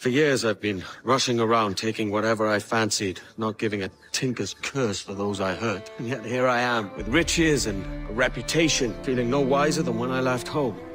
For years I've been rushing around, taking whatever I fancied, not giving a tinker's curse for those I hurt. And yet here I am, with riches and a reputation, feeling no wiser than when I left home.